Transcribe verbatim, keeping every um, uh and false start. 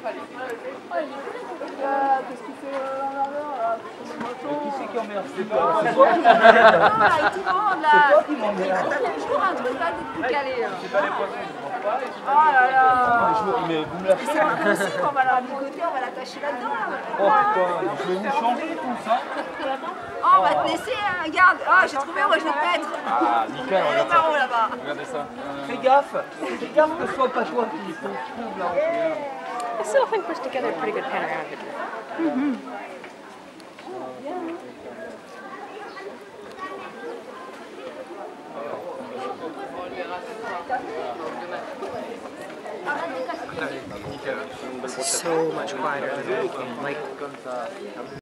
Qu'est-ce qu'il fait l'emmerdeur là? Qui c'est qui emmerde? C'est toi. C'est toi qui m'emmerde. Non, là, il tourne là. C'est toi qui m'emmerde. T'as toujours un truc là de plus calé. C'est pas les poissons, je vois pas. Oh là là. Mais vous me la faites. C'est pas possible, on va la ligoter, on va l'attacher là-dedans là. Oh putain, je vais vous changer tout ça. Oh, on va te laisser, hein, regarde. Oh, j'ai trouvé où je vais te mettre. Ah, nickel, Les marrons là-bas. regardez ça. Fais gaffe, fais gaffe que ce soit pas toi qui se trouve là. I still think we're together a pretty good panorama picture. Mm-hmm. So much quieter than anything. Like,